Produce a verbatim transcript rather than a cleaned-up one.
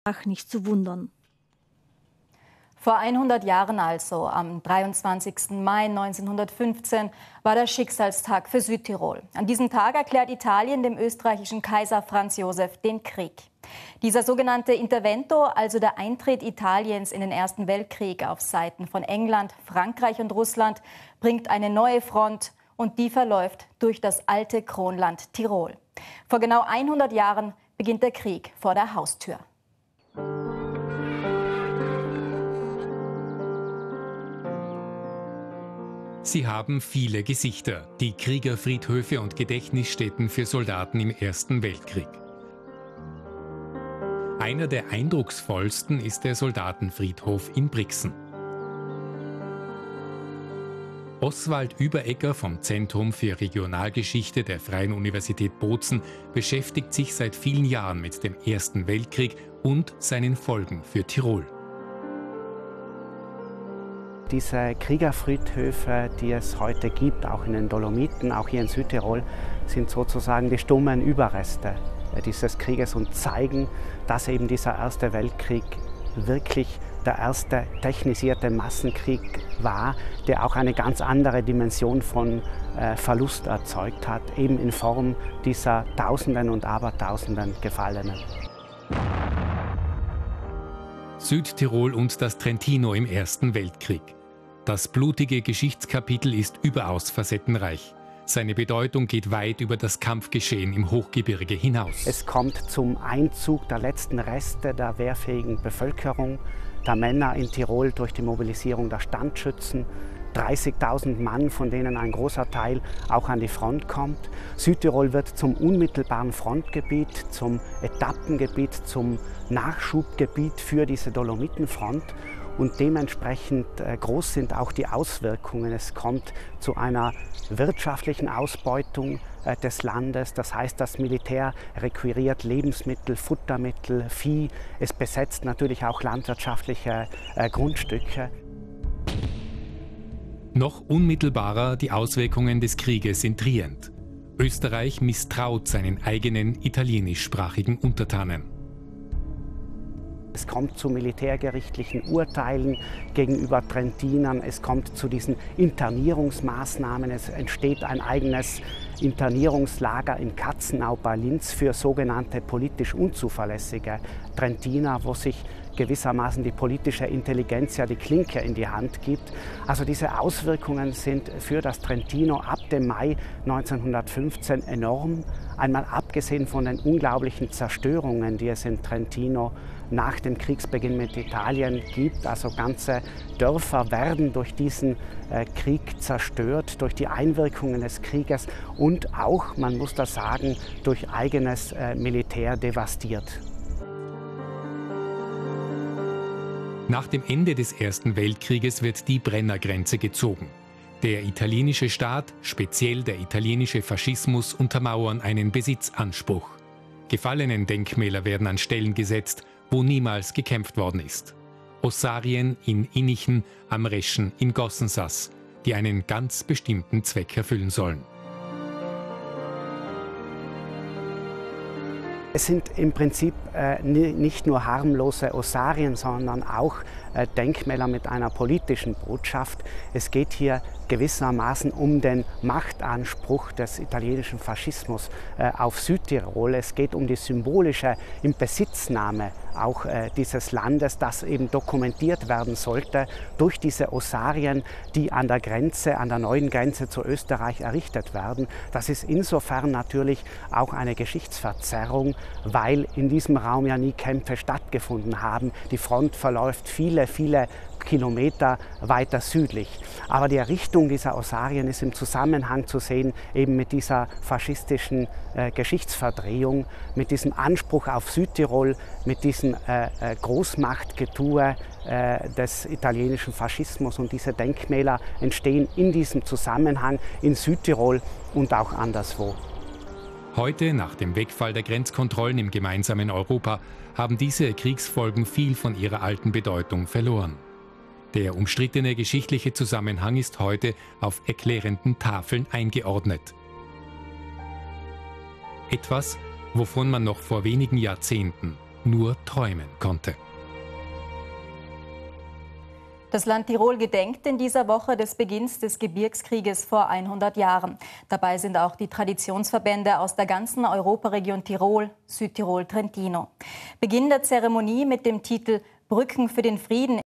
Nicht zu wundern. Vor hundert Jahren also, am dreiundzwanzigsten Mai neunzehnhundertfünfzehn, war der Schicksalstag für Südtirol. An diesem Tag erklärt Italien dem österreichischen Kaiser Franz Josef den Krieg. Dieser sogenannte Intervento, also der Eintritt Italiens in den Ersten Weltkrieg auf Seiten von England, Frankreich und Russland, bringt eine neue Front und die verläuft durch das alte Kronland Tirol. Vor genau hundert Jahren beginnt der Krieg vor der Haustür. Sie haben viele Gesichter, die Kriegerfriedhöfe und Gedächtnisstätten für Soldaten im Ersten Weltkrieg. Einer der eindrucksvollsten ist der Soldatenfriedhof in Brixen. Oswald Überegger vom Zentrum für Regionalgeschichte der Freien Universität Bozen beschäftigt sich seit vielen Jahren mit dem Ersten Weltkrieg und seinen Folgen für Tirol. Diese Kriegerfriedhöfe, die es heute gibt, auch in den Dolomiten, auch hier in Südtirol, sind sozusagen die stummen Überreste dieses Krieges und zeigen, dass eben dieser Erste Weltkrieg wirklich der erste technisierte Massenkrieg war, der auch eine ganz andere Dimension von äh, Verlust erzeugt hat, eben in Form dieser Tausenden und Abertausenden Gefallenen. Südtirol und das Trentino im Ersten Weltkrieg. Das blutige Geschichtskapitel ist überaus facettenreich. Seine Bedeutung geht weit über das Kampfgeschehen im Hochgebirge hinaus. Es kommt zum Einzug der letzten Reste der wehrfähigen Bevölkerung, der Männer in Tirol durch die Mobilisierung der Standschützen. dreißigtausend Mann, von denen ein großer Teil auch an die Front kommt. Südtirol wird zum unmittelbaren Frontgebiet, zum Etappengebiet, zum Nachschubgebiet für diese Dolomitenfront. Und dementsprechend groß sind auch die Auswirkungen. Es kommt zu einer wirtschaftlichen Ausbeutung des Landes. Das heißt, das Militär requiriert Lebensmittel, Futtermittel, Vieh. Es besetzt natürlich auch landwirtschaftliche Grundstücke. Noch unmittelbarer die Auswirkungen des Krieges in Trient. Österreich misstraut seinen eigenen italienischsprachigen Untertanen. Es kommt zu militärgerichtlichen Urteilen gegenüber Trentinern, es kommt zu diesen Internierungsmaßnahmen, es entsteht ein eigenes Internierungslager in Katzenau bei Linz für sogenannte politisch unzuverlässige Trentiner, wo sich gewissermaßen die politische Intelligenz ja die Klinke in die Hand gibt. Also diese Auswirkungen sind für das Trentino ab dem Mai neunzehnhundertfünfzehn enorm. Einmal abgesehen von den unglaublichen Zerstörungen, die es in Trentino nach dem Kriegsbeginn mit Italien gibt. Also ganze Dörfer werden durch diesen äh, Krieg zerstört, durch die Einwirkungen des Krieges und auch, man muss das sagen, durch eigenes äh, Militär devastiert. Nach dem Ende des Ersten Weltkrieges wird die Brennergrenze gezogen. Der italienische Staat, speziell der italienische Faschismus, untermauern einen Besitzanspruch. Gefallenen Denkmäler werden an Stellen gesetzt, wo niemals gekämpft worden ist. Ossarien in Innichen, am Reschen in Gossensass, die einen ganz bestimmten Zweck erfüllen sollen. Es sind im Prinzip äh, nicht nur harmlose Ossarien, sondern auch äh, Denkmäler mit einer politischen Botschaft. Es geht hier gewissermaßen um den Machtanspruch des italienischen Faschismus äh, auf Südtirol. Es geht um die symbolische Inbesitznahme auch äh, dieses Landes, das eben dokumentiert werden sollte durch diese Ossarien, die an der Grenze, an der neuen Grenze zu Österreich errichtet werden. Das ist insofern natürlich auch eine Geschichtsverzerrung, weil in diesem Raum ja nie Kämpfe stattgefunden haben. Die Front verläuft viele, viele Kilometer weiter südlich. Aber die Errichtung dieser Ossarien ist im Zusammenhang zu sehen eben mit dieser faschistischen äh, Geschichtsverdrehung, mit diesem Anspruch auf Südtirol, mit diesem äh, äh, Großmachtgetue äh, des italienischen Faschismus. Und diese Denkmäler entstehen in diesem Zusammenhang in Südtirol und auch anderswo. Heute, nach dem Wegfall der Grenzkontrollen im gemeinsamen Europa, haben diese Kriegsfolgen viel von ihrer alten Bedeutung verloren. Der umstrittene geschichtliche Zusammenhang ist heute auf erklärenden Tafeln eingeordnet. Etwas, wovon man noch vor wenigen Jahrzehnten nur träumen konnte. Das Land Tirol gedenkt in dieser Woche des Beginns des Gebirgskrieges vor hundert Jahren. Dabei sind auch die Traditionsverbände aus der ganzen Europaregion Tirol, Südtirol, Trentino. Beginn der Zeremonie mit dem Titel Brücken für den Frieden